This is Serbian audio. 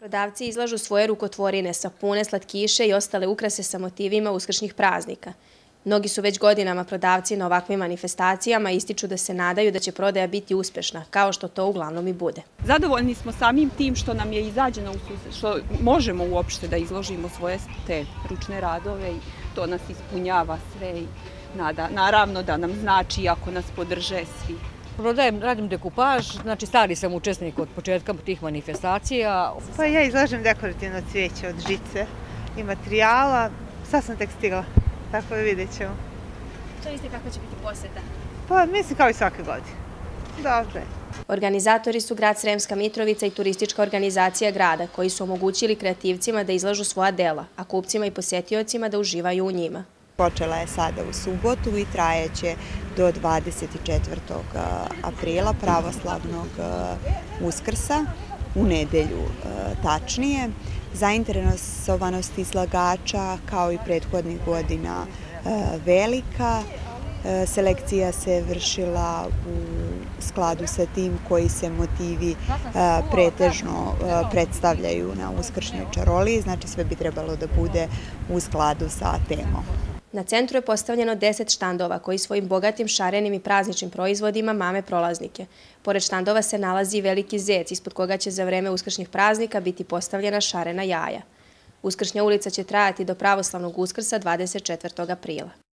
Prodavci izlažu svoje rukotvorine, sapune, slatkiše i ostale ukrase sa motivima uskršnjih praznika. Mnogi su već godinama prodavci na ovakvim manifestacijama i ističu da se nadaju da će prodaja biti uspešna, kao što to uglavnom i bude. Zadovoljni smo samim tim što nam je izađeno u susret, što možemo uopšte da izložimo svoje te ručne radove i to nas ispunjava sve i naravno da nam znači ako nas podrže svi. Radim dekupaž, znači stari sam učesnik od početka tih manifestacija. Pa ja izlažem dekorativno cvijeće od žice i materijala. Sad sam tek stigla, tako da vidjet ćemo. Što mislite kako će biti poseta? Pa mislim kao i svake godine. Dobro je. Organizatori su grad Sremska Mitrovica i turistička organizacija grada, koji su omogućili kreativcima da izlažu svoja dela, a kupcima i posetiocima da uživaju u njima. Počela je sada u subotu i trajeće do 24. aprila, pravoslavnog Uskrsa, u nedelju tačnije. Zainteresovanost izlagača kao i prethodnih godina velika. Selekcija se vršila u skladu sa tim koji se motivi pretežno predstavljaju na uskršnjoj čaroliji, znači sve bi trebalo da bude u skladu sa temom. Na centru je postavljeno 10 štandova koji svojim bogatim šarenim i prazničnim proizvodima mame prolaznike. Pored štandova se nalazi veliki zec ispod koga će za vreme uskršnjih praznika biti postavljena šarena jaja. Uskršnja ulica će trajati do pravoslavnog Uskrsa 24. aprila.